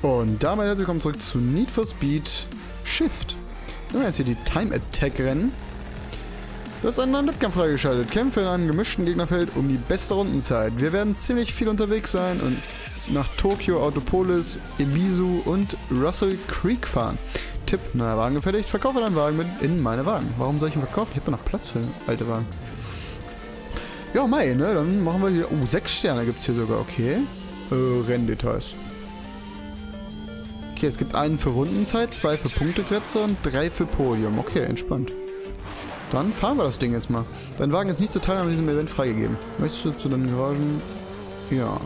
Und damit herzlich willkommen zurück zu Need for Speed Shift. Wir haben jetzt hier die Time Attack Rennen. Du hast einen neuen Wettkampf freigeschaltet. Kämpfe in einem gemischten Gegnerfeld um die beste Rundenzeit. Wir werden ziemlich viel unterwegs sein und nach Tokio, Autopolis, Ibizu und Russell Creek fahren. Tipp, neuer Wagen gefertigt, verkaufe deinen Wagen mit in meine Wagen. Warum soll ich ihn verkaufen? Ich habe da noch Platz für alte Wagen. Ja, Mai, ne? Dann machen wir hier... Oh, 6 Sterne gibt es hier sogar, okay. Renndetails. Okay, es gibt einen für Rundenzeit, 2 für Punktegrenze und 3 für Podium. Okay, entspannt. Dann fahren wir das Ding jetzt mal. Dein Wagen ist nicht zur Teilnahme an diesem Event freigegeben. Möchtest du zu deinen Garagen? Ja.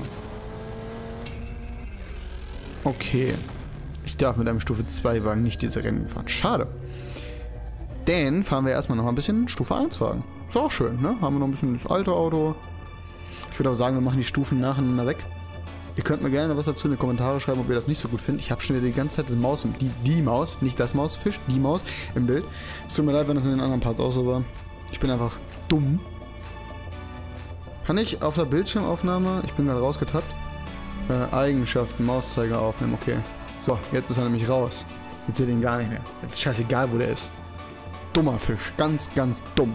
Okay. Ich darf mit einem Stufe 2 Wagen nicht diese Rennen fahren. Schade. Dann fahren wir erstmal noch ein bisschen Stufe 1 Wagen. Ist auch schön, ne? Haben wir noch ein bisschen das alte Auto. Ich würde auch sagen, wir machen die Stufen nacheinander weg. Ihr könnt mir gerne was dazu in die Kommentare schreiben, ob ihr das nicht so gut findet. Ich habe schon wieder die ganze Zeit das Maus, die Maus, nicht das Mausfisch, die Maus im Bild. Es tut mir leid, wenn das in den anderen Parts auch so war. Ich bin einfach dumm. Kann ich auf der Bildschirmaufnahme, ich bin gerade rausgetappt, Eigenschaften, Mauszeiger aufnehmen, okay. So, jetzt ist er nämlich raus. Jetzt seht ihr ihn gar nicht mehr. Jetzt ist scheißegal, wo der ist. Dummer Fisch, ganz, ganz dumm.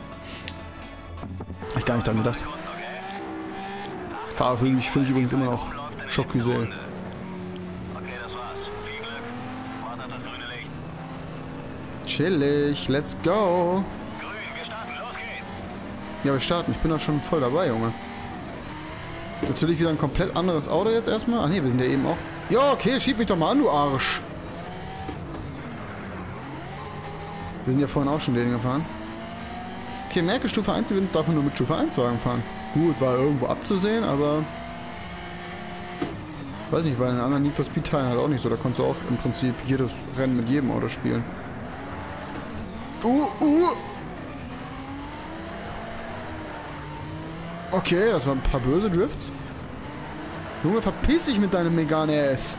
Hab ich gar nicht dran gedacht. Fahrer finde ich übrigens immer noch Schockgüsel. Chillig, let's go. Ja, wir starten. Ich bin da schon voll dabei, Junge. Natürlich wieder ein komplett anderes Auto jetzt erstmal. Ach ne, wir sind ja eben auch... Ja, okay, schieb mich doch mal an, du Arsch. Wir sind ja vorhin auch schon den gefahren. Okay, merke, Stufe 1 Events darf man nur mit Stufe 1 Wagen fahren. Gut, war irgendwo abzusehen, aber... Weiß nicht, weil in den anderen Need for Speed Teilen halt auch nicht so. Da konntest du auch im Prinzip jedes Rennen mit jedem Auto spielen. Okay, das waren ein paar böse Drifts. Junge, verpiss dich mit deinem Megane S.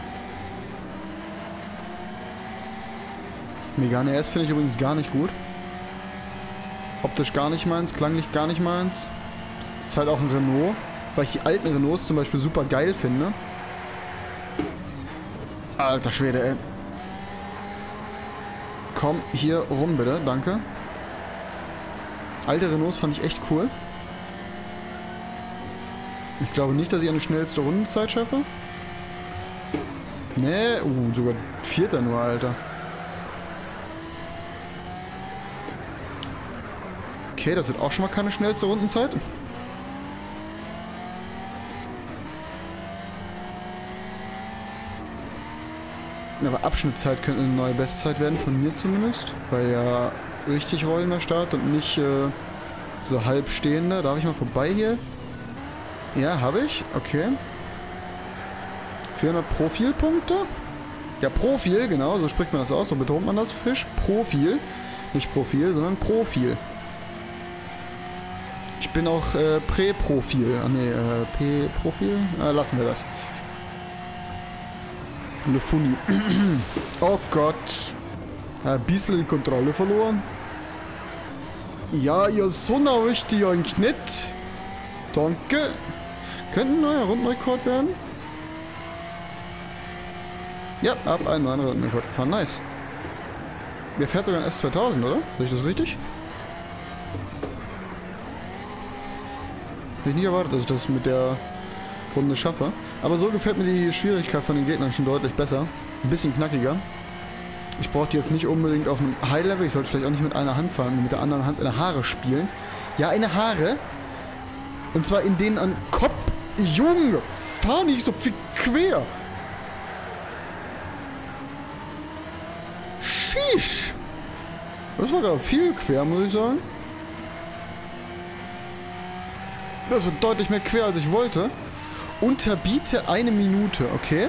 Megane S finde ich übrigens gar nicht gut. Optisch gar nicht meins, klanglich gar nicht meins. Ist halt auch ein Renault, weil ich die alten Renaults zum Beispiel super geil finde. Alter Schwede, ey. Komm hier rum, bitte, danke. Alte Renaults fand ich echt cool. Ich glaube nicht, dass ich eine schnellste Rundenzeit schaffe. Nee, sogar Vierter nur, Alter. Okay, das wird auch schon mal keine schnellste Rundenzeit. Aber Abschnittzeit könnte eine neue Bestzeit werden, von mir zumindest. Weil ja richtig rollender Start und nicht so halb stehender. Darf ich mal vorbei hier? Ja, habe ich. Okay. 400 Profilpunkte. Ja, Profil, genau, so spricht man das aus. So betont man das, Fisch. Profil. Nicht Profil, sondern Profil. Ich bin auch Prä-Profil. Ah ne, P-Profil? Lassen wir das. Le Funny. Oh Gott. Ein bisschen die Kontrolle verloren. Ja, ihr Sonne richtig eigentlich nicht. Danke. Könnte ein neuer Rundenrekord werden? Ja, ab einen neuen Rundenrekord gefahren. Nice. Der fährt sogar ein S2000, oder? Sehe ich das richtig? Hätte ich nicht erwartet, dass ich das mit der Runde schaffe. Aber so gefällt mir die Schwierigkeit von den Gegnern schon deutlich besser. Ein bisschen knackiger. Ich brauche die jetzt nicht unbedingt auf einem High-Level. Ich sollte vielleicht auch nicht mit einer Hand fahren, mit der anderen Hand in der Haare spielen. Ja, in der Haare. Und zwar in denen an Kopf. Junge, fahr nicht so viel quer. Sheesh. Das war gerade viel quer, muss ich sagen. Das wird deutlich mehr quer, als ich wollte. Unterbiete 1 Minute, okay.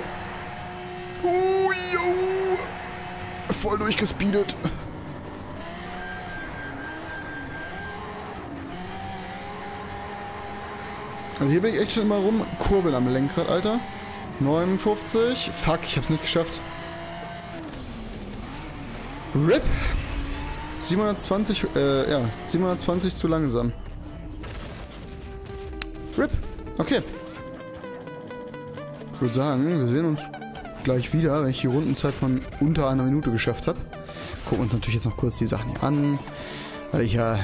Jo. Voll durchgespeedet. Also hier bin ich echt schon immer rumkurbeln am Lenkrad, Alter. 59. Fuck, ich hab's nicht geschafft. RIP. 720, ja, 720 zu langsam. RIP. Okay. Ich würde sagen, wir sehen uns gleich wieder, wenn ich die Rundenzeit von unter einer Minute geschafft habe. Gucken uns natürlich jetzt noch kurz die Sachen hier an, weil ich ja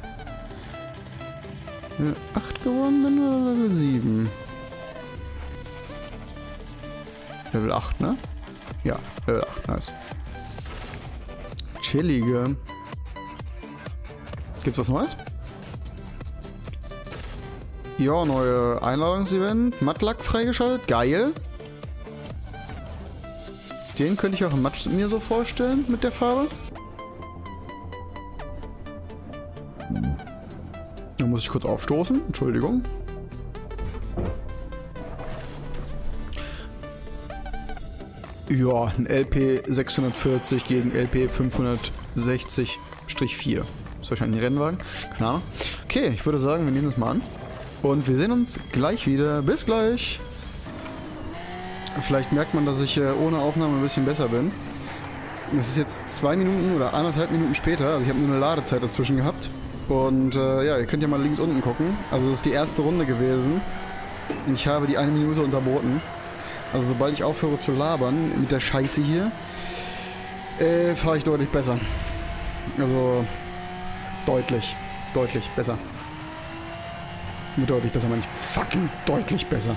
8 geworden bin oder Level 7? Level 8, ne? Ja, Level 8, nice. Chillige. Gibt's was Neues? Ja, neue Einladungsevent. Mattlack freigeschaltet. Geil. Den könnte ich auch im Matsch mir so vorstellen mit der Farbe. Da muss ich kurz aufstoßen. Entschuldigung. Ja, ein LP 640 gegen LP 560-4. Ist wahrscheinlich ein Rennwagen. Keine Ahnung. Okay, ich würde sagen, wir nehmen das mal an. Und wir sehen uns gleich wieder. Bis gleich. Vielleicht merkt man, dass ich ohne Aufnahme ein bisschen besser bin. Es ist jetzt 2 Minuten oder 1,5 Minuten später. Also ich habe nur eine Ladezeit dazwischen gehabt. Und ja, ihr könnt ja mal links unten gucken. Also das ist die erste Runde gewesen. Und ich habe die 1 Minute unterboten. Also sobald ich aufhöre zu labern mit der Scheiße hier, fahre ich deutlich besser. Also deutlich besser. Mit deutlich besser meine ich fucking deutlich besser.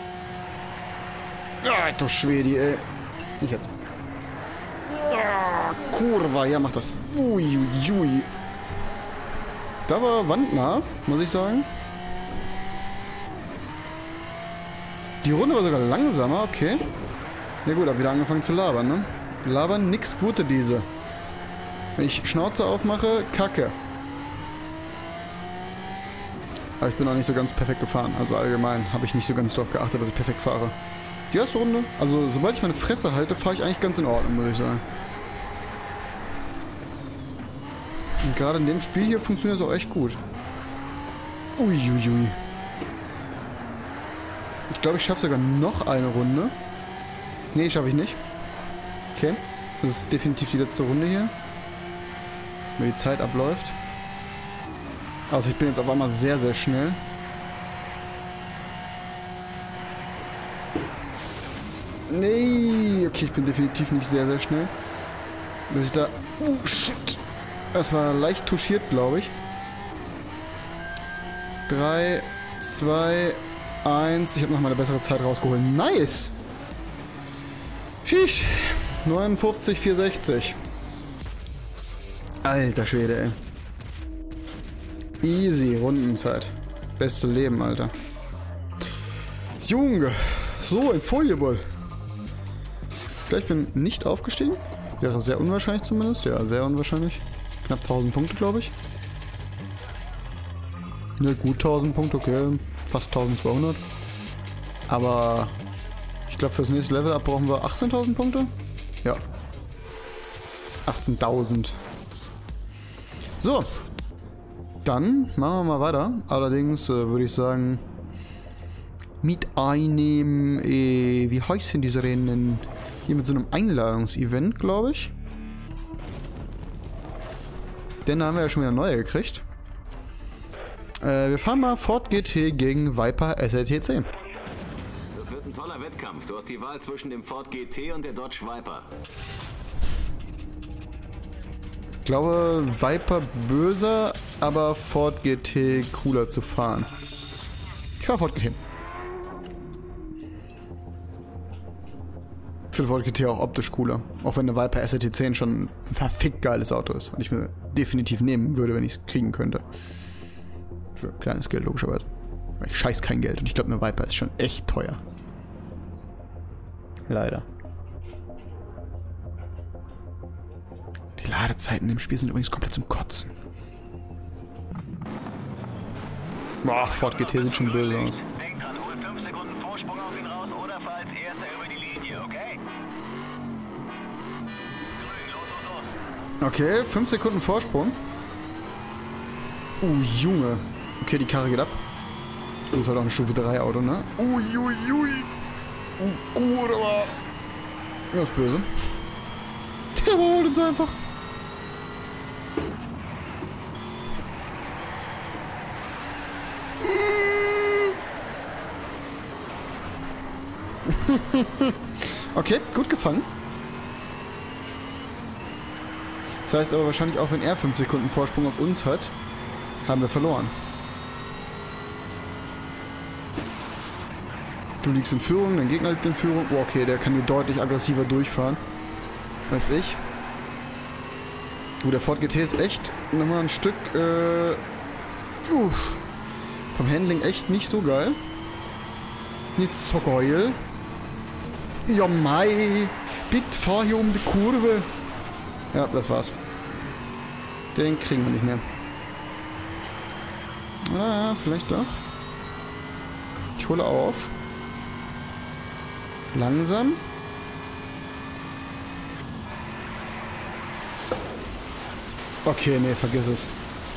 Ah, du Schwedi, ey. Nicht jetzt. Ah, Kurva, ja, mach das. Uiuiui. Da war wandnah, muss ich sagen. Die Runde war sogar langsamer, okay. Ja gut, hab wieder angefangen zu labern, ne? Labern, nix Gute diese. Wenn ich Schnauze aufmache, Kacke. Aber ich bin auch nicht so ganz perfekt gefahren. Also allgemein habe ich nicht so ganz darauf geachtet, dass ich perfekt fahre. Die erste Runde, also sobald ich meine Fresse halte, fahre ich eigentlich ganz in Ordnung, muss ich sagen. Und gerade in dem Spiel hier funktioniert es auch echt gut. Uiuiui. Ich glaube, ich schaffe sogar noch eine Runde. Nee, schaffe ich nicht. Okay. Das ist definitiv die letzte Runde hier. Wenn die Zeit abläuft. Also ich bin jetzt auf einmal sehr, sehr schnell. Nee. Okay, ich bin definitiv nicht sehr, sehr schnell. Dass ich da... Oh, shit. Das war leicht touchiert, glaube ich. 3, 2, 1. Ich habe nochmal eine bessere Zeit rausgeholt. Nice! Sheesh. 59, 460. Alter Schwede, ey. Easy, Rundenzeit. Beste Leben, Alter. Junge. So, ein Folieball. Ich bin nicht aufgestiegen. Wäre sehr unwahrscheinlich zumindest. Ja, sehr unwahrscheinlich. Knapp 1000 Punkte, glaube ich. Ne, gut 1000 Punkte, okay. Fast 1200. Aber ich glaube, fürs nächste Level up brauchen wir 18.000 Punkte. Ja. 18.000. So. Dann machen wir mal weiter. Allerdings würde ich sagen, mit einem, wie heißt denn diese Rennen? Hier mit so einem Einladungsevent, glaube ich. Den haben wir ja schon wieder neue gekriegt. Wir fahren mal Ford GT gegen Viper SRT10. Das wird ein toller Wettkampf. Du hast die Wahl zwischen dem Ford GT und der Dodge Viper. Ich glaube, Viper böser, aber Ford GT cooler zu fahren. Ich fahre Ford GT. Ich finde Ford GT auch optisch cooler. Auch wenn der Viper SRT10 schon ein verfickt geiles Auto ist. Und ich mir definitiv nehmen würde, wenn ich es kriegen könnte. Für kleines Geld, logischerweise. Weil ich scheiß kein Geld. Und ich glaube, eine Viper ist schon echt teuer. Leider. Die Ladezeiten im Spiel sind übrigens komplett zum Kotzen. Boah, Ford GT sieht schon böse aus. Denk dran, hol 5 Sekunden Vorsprung auf ihn raus oder fahr als Erster über die Linie, okay? Los. Okay, 5 Sekunden Vorsprung. Junge. Okay, die Karre geht ab. Das ist halt auch ein Stufe 3 Auto, ne? Uiuiui. Kurva. Das ist böse. Der überholt uns einfach. Okay, gut gefangen. Das heißt aber wahrscheinlich auch, wenn er 5 Sekunden Vorsprung auf uns hat, haben wir verloren. Du liegst in Führung, dein Gegner liegt in Führung. Oh, okay, der kann hier deutlich aggressiver durchfahren als ich. Der Ford GT ist echt nochmal ein Stück vom Handling echt nicht so geil. Nicht so geil. Ja mei, bitte fahr hier um die Kurve. Ja, das war's. Den kriegen wir nicht mehr. Ah, vielleicht doch. Ich hole auf. Langsam. Okay, nee, vergiss es.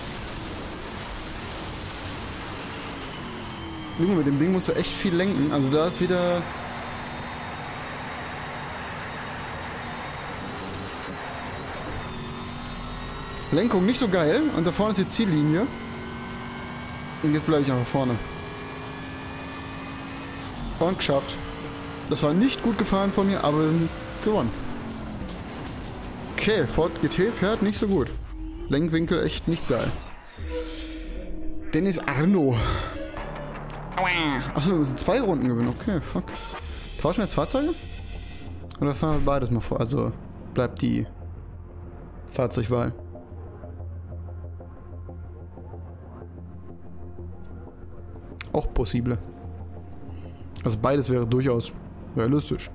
Junge, mit dem Ding musst du echt viel lenken. Also da ist wieder... Lenkung nicht so geil. Und da vorne ist die Ziellinie. Und jetzt bleibe ich einfach vorne. Und geschafft. Das war nicht gut gefahren von mir, aber gewonnen. Okay, Ford GT fährt nicht so gut. Lenkwinkel echt nicht geil. Dennis Arno. Achso, wir müssen 2 Runden gewinnen. Okay, fuck. Tauschen wir jetzt Fahrzeuge? Oder fahren wir beides mal vor? Also bleibt die Fahrzeugwahl. Auch possible. Also beides wäre durchaus realistisch.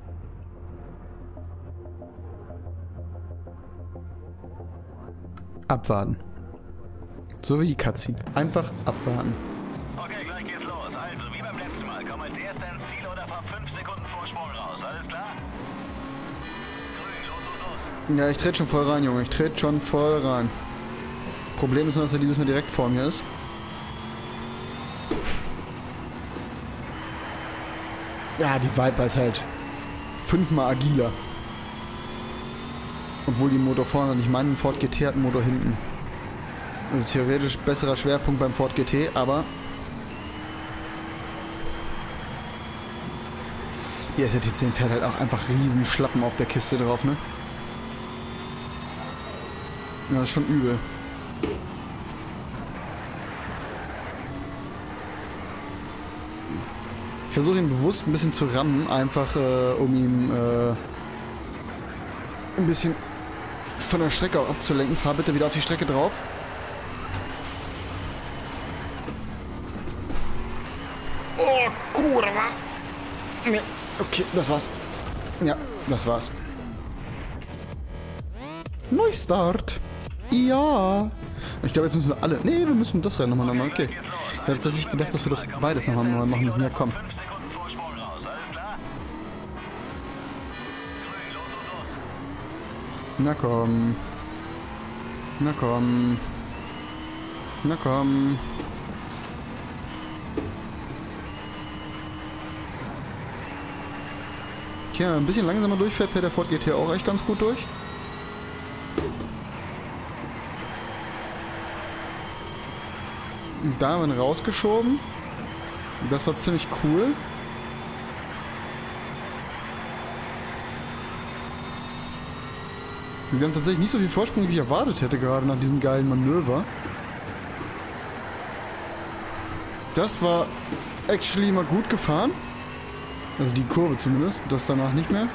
Abwarten. So wie die Cutscene. Einfach abwarten. Okay, gleich geht's los. Also, wie beim letzten Mal. Komm als Erster ins Ziel oder fahr 5 Sekunden Vorsprung raus. Alles klar? Grün, los. Ja, ich trete schon voll rein, Junge. Ich trete schon voll rein. Problem ist nur, dass er dieses Mal direkt vor mir ist. Ja, die Viper ist halt 5-mal agiler. Obwohl die Motor vorne nicht meinen Ford GT hat einen Motor hinten. Also theoretisch besserer Schwerpunkt beim Ford GT, aber die SRT10 fährt halt auch einfach riesen Schlappen auf der Kiste drauf, ne? Das ist schon übel. Ich versuche ihn bewusst ein bisschen zu rammen, einfach um ihn ein bisschen von der Strecke auch abzulenken. Fahr bitte wieder auf die Strecke drauf. Oh, Kurva! Ne, okay, das war's. Ja, das war's. Neustart. Ja. Ich glaube, jetzt müssen wir alle... Nee, wir müssen das Rennen nochmal machen. Okay. Ich hätte tatsächlich gedacht, dass wir das beides nochmal machen müssen. Ja, komm. Na komm. Na komm. Na komm. Tja, ein bisschen langsamer durchfährt, fährt der Ford GT auch echt ganz gut durch. Da haben wir ihn rausgeschoben. Das war ziemlich cool. Wir haben tatsächlich nicht so viel Vorsprung, wie ich erwartet hätte, gerade nach diesem geilen Manöver. Das war actually mal gut gefahren. Also die Kurve zumindest, das danach nicht mehr.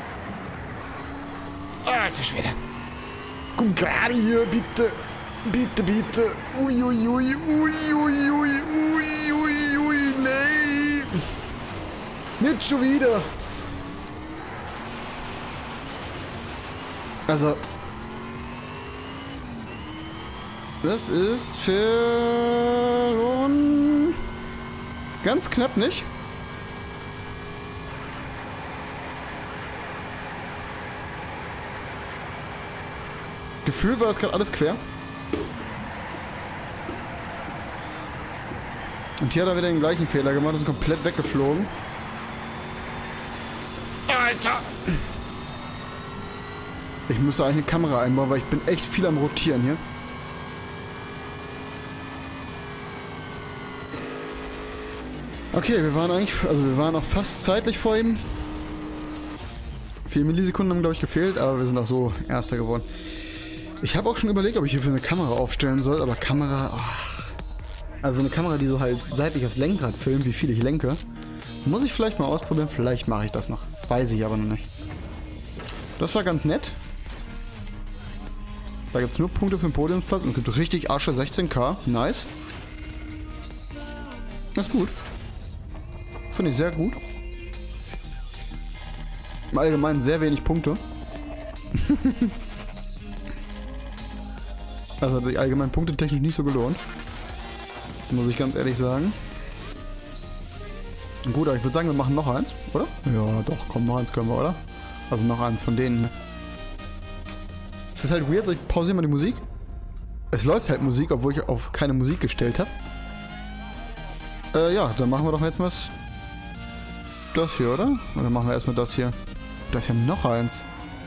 Alter Schwede. Komm gerade hier, bitte. Bitte, bitte. Uiuiui, uiuiui, uiuiui, nee. Nicht schon wieder. Also, das ist verloren. Ganz knapp nicht. Gefühlt war das gerade alles quer. Und hier hat er wieder den gleichen Fehler gemacht, ist komplett weggeflogen. Alter! Ich müsste eigentlich eine Kamera einbauen, weil ich bin echt viel am Rotieren hier. Okay, wir waren eigentlich, also wir waren auch fast zeitlich vor ihm. 4 Millisekunden haben, glaube ich, gefehlt, aber wir sind auch so Erster geworden. Ich habe auch schon überlegt, ob ich hier für eine Kamera aufstellen soll, aber Kamera... Oh. Also eine Kamera, die so halt seitlich aufs Lenkrad filmt, wie viel ich lenke. Muss ich vielleicht mal ausprobieren, vielleicht mache ich das noch. Weiß ich aber noch nicht. Das war ganz nett. Da gibt es nur Punkte für den Podiumsplatz und gibt richtig Asche 16k. Nice. Das ist gut. Finde ich sehr gut. Im Allgemeinen sehr wenig Punkte. Das hat sich allgemein punktetechnisch nicht so gelohnt. Muss ich ganz ehrlich sagen. Gut, aber ich würde sagen, wir machen noch eins, oder? Ja, doch, komm, noch eins können wir, oder? Also noch eins von denen. Es ist halt weird, so ich pausiere mal die Musik. Es läuft halt Musik, obwohl ich auf keine Musik gestellt habe. Ja, dann machen wir doch jetzt mal das hier, oder? Oder machen wir erstmal das hier? Da ist ja noch eins.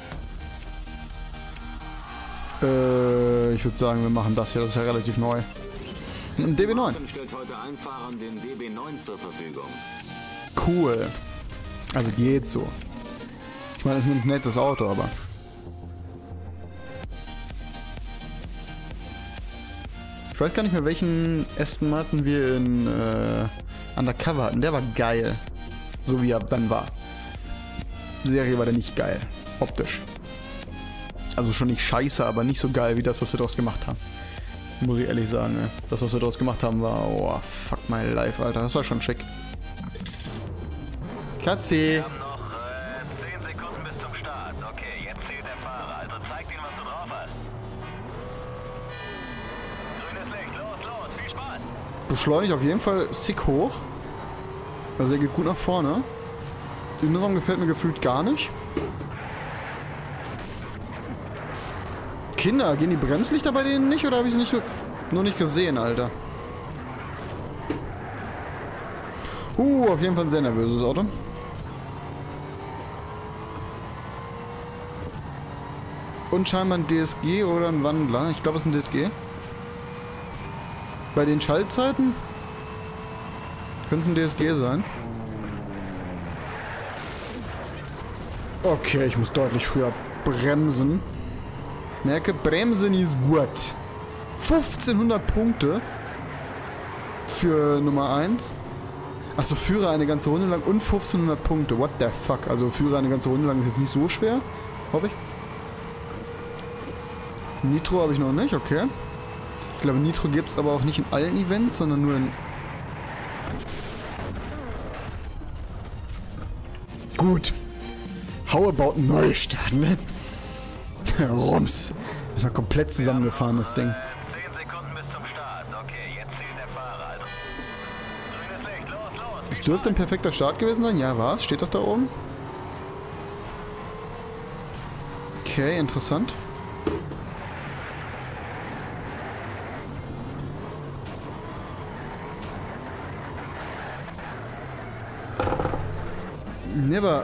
Ich würde sagen, wir machen das hier, das ist ja relativ neu. Ein DB9. Stellt heute allen Fahrern den DB9 zur Verfügung. Cool. Also geht so. Ich meine, es ist ein nettes Auto, aber... Ich weiß gar nicht mehr, welchen Aston Martin wir in Undercover hatten. Der war geil. So wie er dann war. Die Serie war der nicht geil. Optisch. Also schon nicht scheiße, aber nicht so geil wie das, was wir daraus gemacht haben. Muss ich ehrlich sagen, ey. Das, was wir daraus gemacht haben, war... Oh, fuck my life, Alter. Das war schon schick. Katzi! Wir haben noch 10 Sekunden bis zum Start. Okay, jetzt zählt der Fahrer. Also zeig ihm, was du drauf hast. Grünes Licht. Los, viel Spaß! Beschleunigt auf jeden Fall sick hoch. Also er geht gut nach vorne. Der Innenraum gefällt mir gefühlt gar nicht. Kinder, gehen die Bremslichter bei denen nicht oder habe ich es nicht nur nicht gesehen, Alter? Auf jeden Fall ein sehr nervöses Auto. Und scheinbar ein DSG oder ein Wandler. Ich glaube, es ist ein DSG. Bei den Schaltzeiten könnte es ein DSG sein. Okay, ich muss deutlich früher bremsen. Merke, Bremsen ist gut. 1500 Punkte für Nummer 1. Achso, Führer eine ganze Runde lang und 1500 Punkte. What the fuck? Also Führer eine ganze Runde lang ist jetzt nicht so schwer. Hoffe ich. Nitro habe ich noch nicht, okay. Ich glaube, Nitro gibt es aber auch nicht in allen Events, sondern nur in... Gut. How about Neustart, ne? Rums. Das war komplett zusammengefahren, das Ding. 10 Sekunden bis zum Start. Okay, jetzt zählt der Fahrer. Also. Grünes Licht. Los. Es dürfte ein perfekter Start gewesen sein. Ja, war es. Steht doch da oben. Okay, interessant. Never.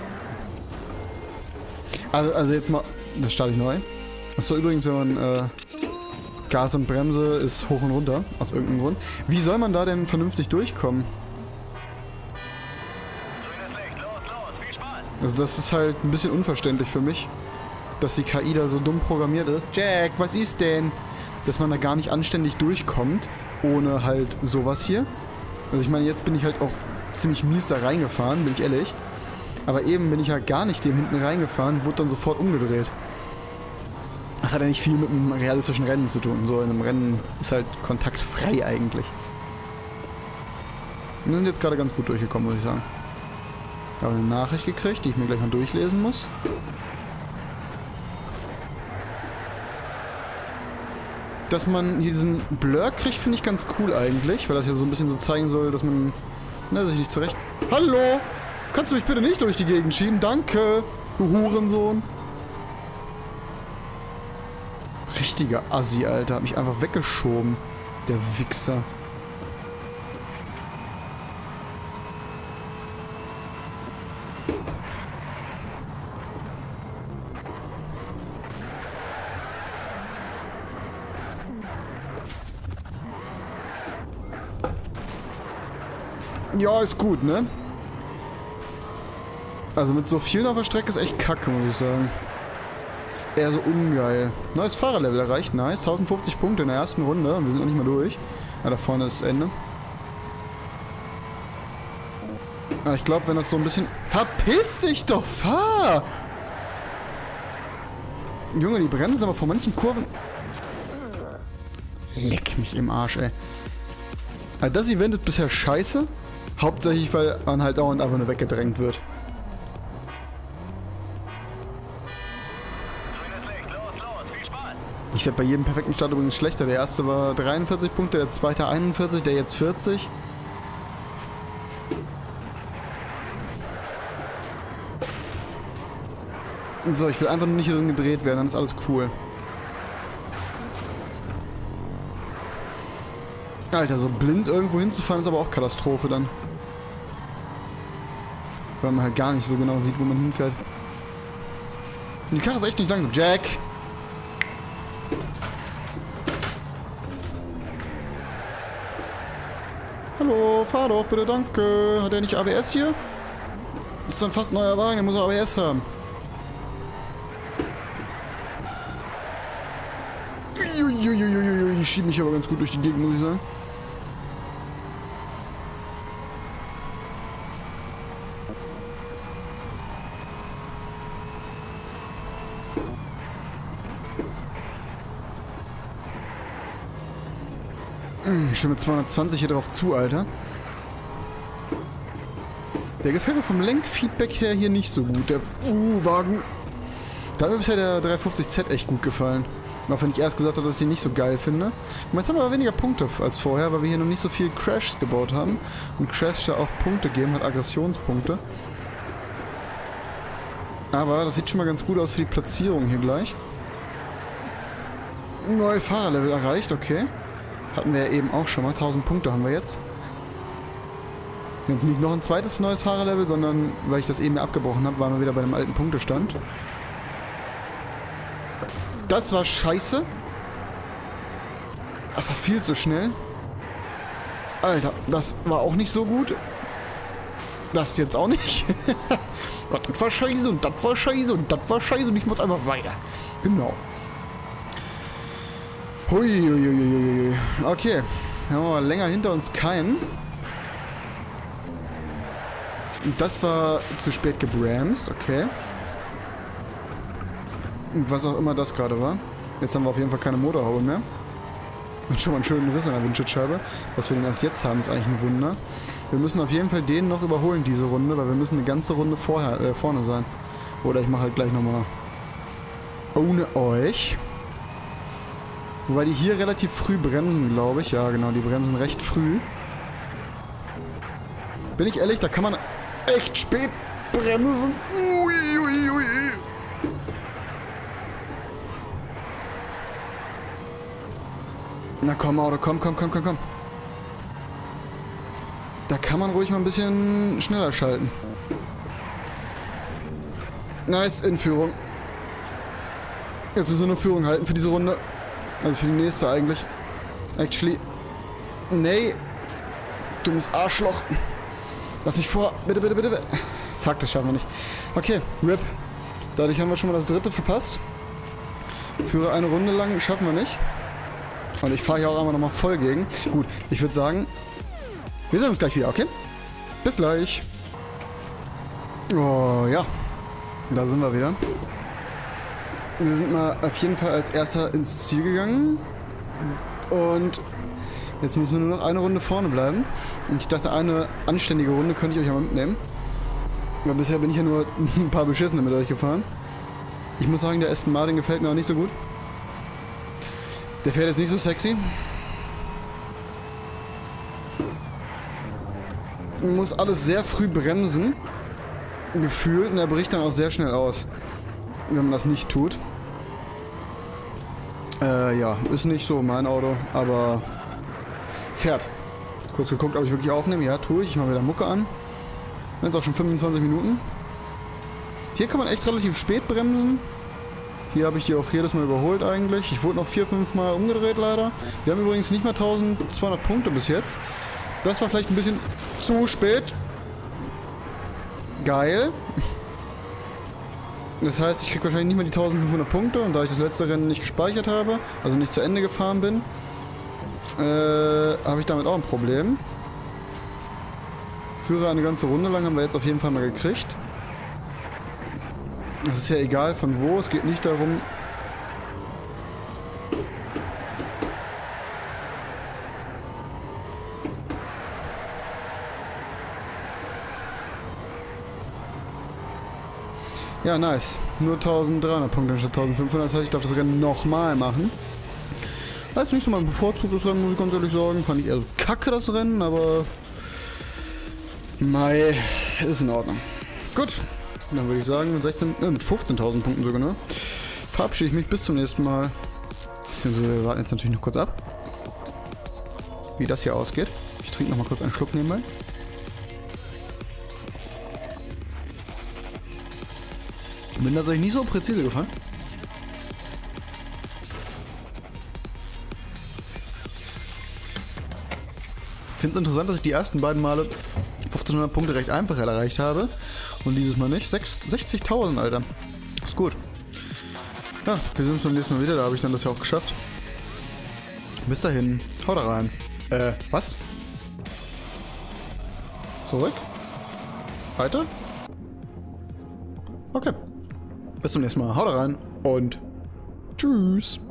Also jetzt mal... Das starte ich neu. Achso, übrigens, wenn man Gas und Bremse ist hoch und runter, aus irgendeinem Grund. Wie soll man da denn vernünftig durchkommen? Viel Spaß! Also das ist halt ein bisschen unverständlich für mich, dass die KI da so dumm programmiert ist. Jack, was ist denn? Dass man da gar nicht anständig durchkommt, ohne halt sowas hier. Also ich meine, jetzt bin ich halt auch ziemlich mies da reingefahren, bin ich ehrlich. Aber eben bin ich halt gar nicht dem hinten reingefahren, wurde dann sofort umgedreht. Das hat ja nicht viel mit einem realistischen Rennen zu tun. So in einem Rennen ist halt kontaktfrei eigentlich. Wir sind jetzt gerade ganz gut durchgekommen, muss ich sagen. Ich habe eine Nachricht gekriegt, die ich mir gleich mal durchlesen muss. Dass man hier diesen Blur kriegt, finde ich ganz cool eigentlich, weil das ja so ein bisschen so zeigen soll, dass man sich nicht zurecht... Hallo! Kannst du mich bitte nicht durch die Gegend schieben? Danke, du Hurensohn. Richtiger Assi, Alter. Hat mich einfach weggeschoben. Der Wichser. Ja, ist gut, ne? Also mit so vielen auf der Strecke ist echt kacke, muss ich sagen. Ist eher so ungeil. Neues Fahrerlevel erreicht, nice. 1050 Punkte in der ersten Runde. Wir sind noch nicht mal durch. Ja, da vorne ist das Ende. Aber ich glaube, wenn das so ein bisschen... Verpiss dich doch, fahr! Junge, die bremsen aber vor manchen Kurven... Leck mich im Arsch, ey. Also das Event ist bisher scheiße. Hauptsächlich, weil man halt dauernd einfach nur weggedrängt wird. Ich werde bei jedem perfekten Start übrigens schlechter. Der erste war 43 Punkte, der zweite 41, der jetzt 40. So, ich will einfach nur nicht hier drin gedreht werden, dann ist alles cool. Alter, so blind irgendwo hinzufahren ist aber auch Katastrophe dann. Weil man halt gar nicht so genau sieht, wo man hinfährt. Die Karre ist echt nicht langsam. Jack! Hallo, fahr doch bitte, danke. Hat er nicht ABS hier? Das ist dann fast ein neuer Wagen, der muss auch ABS haben. Ich schiebe mich aber ganz gut durch die Gegend, muss ich sagen. Schon mit 220 hier drauf zu, Alter. Der gefällt mir vom Lenkfeedback her hier nicht so gut. Der Wagen. Da hat mir bisher der 350Z echt gut gefallen. Auch wenn ich erst gesagt habe, dass ich den nicht so geil finde. Jetzt haben wir aber weniger Punkte als vorher, weil wir hier noch nicht so viel Crashs gebaut haben. Und Crashs ja auch Punkte geben, halt Aggressionspunkte. Aber das sieht schon mal ganz gut aus für die Platzierung hier gleich. Neue Fahrerlevel erreicht, okay. Hatten wir ja eben auch schon mal. 1000 Punkte haben wir jetzt. Jetzt nicht noch ein zweites neues Fahrerlevel, sondern weil ich das eben abgebrochen habe, waren wir wieder bei dem alten Punktestand. Das war scheiße. Das war viel zu schnell. Alter, das war auch nicht so gut. Das jetzt auch nicht. Gott, das war scheiße und das war scheiße und das war scheiße und ich muss einfach weiter. Genau. Hui. Okay. Haben wir mal länger hinter uns keinen. Und das war zu spät gebremst, okay. Was auch immer das gerade war. Jetzt haben wir auf jeden Fall keine Motorhaube mehr. Und schon mal einen schönen Riss an der Windschutzscheibe. Was wir den erst jetzt haben, ist eigentlich ein Wunder. Wir müssen auf jeden Fall den noch überholen, diese Runde, weil wir müssen eine ganze Runde vorne sein. Oder ich mache halt gleich nochmal ohne euch. Wobei die hier relativ früh bremsen, glaube ich. Ja, genau, die bremsen recht früh. Bin ich ehrlich, da kann man echt spät bremsen. Ui. Na komm, Auto, komm. Da kann man ruhig mal ein bisschen schneller schalten. Nice, in Führung. Jetzt müssen wir nur Führung halten für diese Runde. Also für die nächste eigentlich. Actually. Nee. Dummes Arschloch. Lass mich vor. Bitte. Fuck, das schaffen wir nicht. Okay, RIP. Dadurch haben wir schon mal das dritte verpasst. Führe eine Runde lang schaffen wir nicht. Und ich fahre hier auch einmal nochmal voll gegen. Gut, ich würde sagen, wir sehen uns gleich wieder, okay? Bis gleich. Oh, ja. Da sind wir wieder. Wir sind mal auf jeden Fall als erster ins Ziel gegangen. Und jetzt müssen wir nur noch eine Runde vorne bleiben. Und ich dachte, eine anständige Runde könnte ich euch ja mal mitnehmen. Weil bisher bin ich ja nur ein paar Beschissene mit euch gefahren. Ich muss sagen, der Aston Martin gefällt mir auch nicht so gut. Der fährt jetzt nicht so sexy. Muss alles sehr früh bremsen. Gefühlt. Und er bricht dann auch sehr schnell aus. Wenn man das nicht tut. Ja, ist nicht so mein Auto, aber fährt. Kurz geguckt, ob ich wirklich aufnehme. Ja, tue ich. Ich mache wieder Mucke an. Jetzt auch schon 25 Minuten. Hier kann man echt relativ spät bremsen. Hier habe ich die auch jedes Mal überholt eigentlich. Ich wurde noch 4-5 Mal umgedreht leider. Wir haben übrigens nicht mal 1200 Punkte bis jetzt. Das war vielleicht ein bisschen zu spät. Geil. Das heißt, ich kriege wahrscheinlich nicht mehr die 1500 Punkte. Und da ich das letzte Rennen nicht gespeichert habe, also nicht zu Ende gefahren bin, habe ich damit auch ein Problem. Führer eine ganze Runde lang haben wir jetzt auf jeden Fall mal gekriegt. Es ist ja egal von wo, es geht nicht darum... Ja, nice. Nur 1300 Punkte statt 1500. Das heißt, ich darf das Rennen nochmal machen. Das ist nicht so mein bevorzugtes Rennen, muss ich ganz ehrlich sagen. Fand ich eher so kacke, das Rennen, aber... Mei, ist in Ordnung. Gut, dann würde ich sagen, mit 15.000 Punkten sogar, ne? Verabschiede ich mich bis zum nächsten Mal. Beziehungsweise wir warten jetzt natürlich noch kurz ab, wie das hier ausgeht. Ich trinke nochmal kurz einen Schluck nebenbei. Bin tatsächlich nicht so präzise gefahren. Ich finde es interessant, dass ich die ersten beiden Male 1500 Punkte recht einfach erreicht habe. Und dieses Mal nicht. 60.000, Alter. Ist gut. Ja, wir sehen uns beim nächsten Mal wieder. Da habe ich dann das ja auch geschafft. Bis dahin. Haut rein. Was? Zurück? Weiter? Okay. Bis zum nächsten Mal. Haut rein und tschüss.